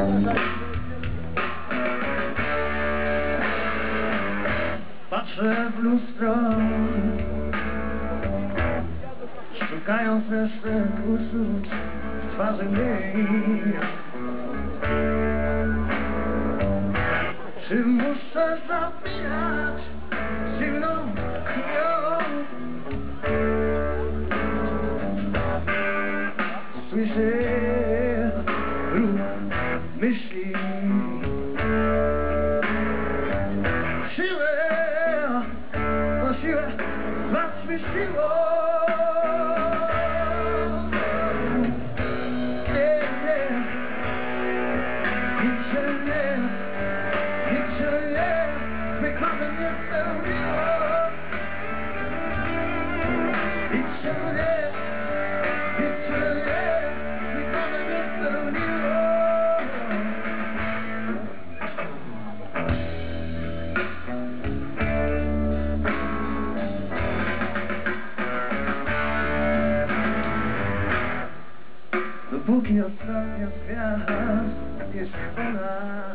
Patrzę w lustro, szukając resztek uczuć w twarzy mej. Czy muszę zapinać zimną krwią? Słyszę ruch myśli, siłę, no siłę zmartwi siłą. Nikt się nie, mych marzeń nie spełniło. Nikt się nie, mych marzeń nie spełniło. Dopóki ostatnia z gwiazd jest ona,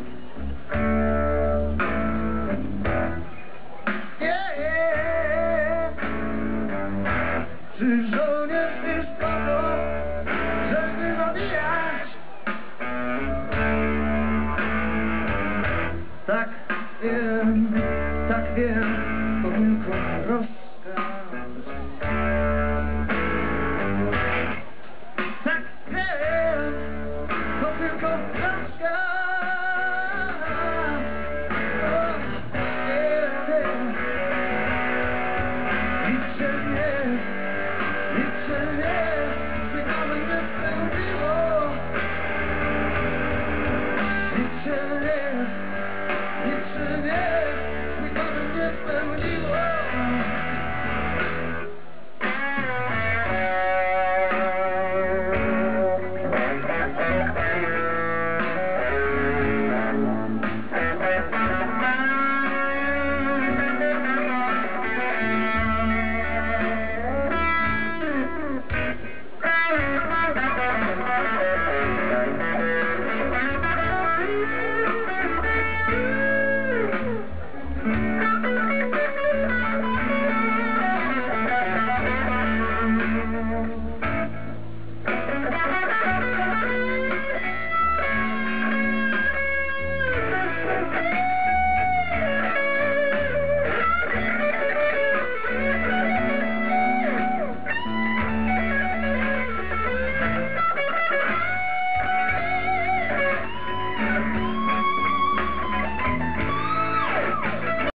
czy żołnierz jest po to, żeby zabijać? Tak wiem, to tylko rozkaz. Tak wiem, to tylko rozkaz.